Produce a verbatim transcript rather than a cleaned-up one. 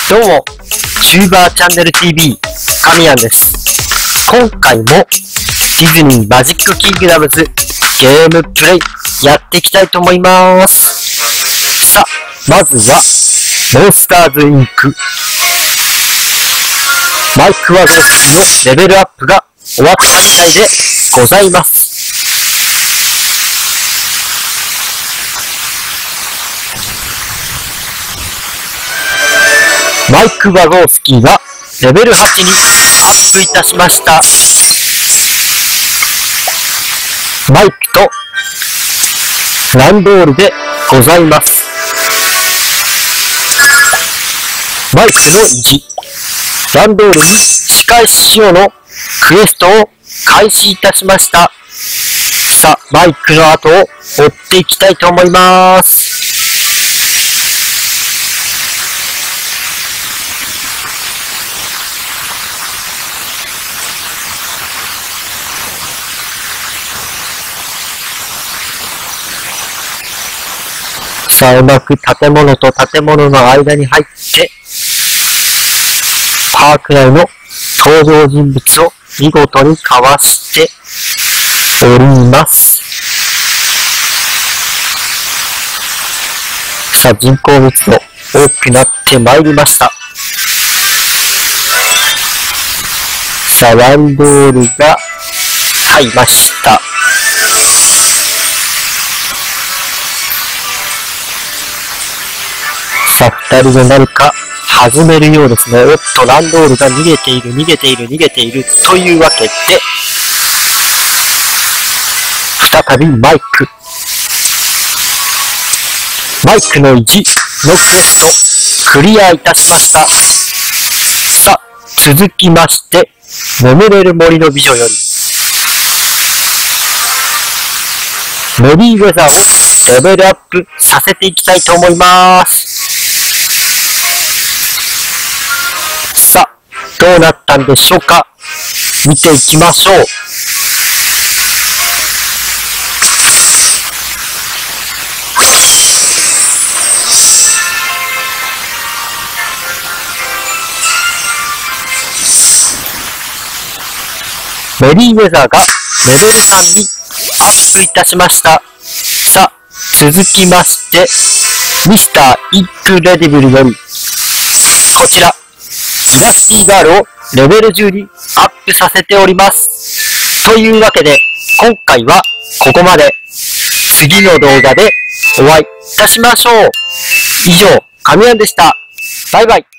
どうも、チューバーチャンネル ティーブイ、神谷です。今回も、ディズニーマジックキングダムズゲームプレイやっていきたいと思います。さあ、まずは、モンスターズインク。マイクワゴンスキーのレベルアップが終わったみたいでございます。マイクワゴンスキーがレベルはちにアップいたしました。マイクとランドールでございます。マイクの維持、ランドールに仕返ししようのクエストを開始いたしました。さあ、マイクの後を追っていきたいと思います。さあ、うまく建物と建物の間に入って、パーク内の登場人物を見事にかわしております。さあ、人口密度多くなってまいりました。さあ、ランドールが買いました。さあ、二人で何か始めるようですね。おっと、ランドールが逃げている、逃げている、逃げている。というわけで、再びマイク。マイクの維持のクエスト、クリアいたしました。さあ、続きまして、眠れる森の美女より、メリーウェザーをレベルアップさせていきたいと思います。さあ、どうなったんでしょうか。見ていきましょう。メリーウェザーがレベルさんにアップいたしました。さあ、続きまして、ミスターインクレディブルより、こちら、イラスティガールをレベルじゅうにアップさせております。というわけで、今回はここまで。次の動画でお会いいたしましょう。以上、神谷でした。バイバイ。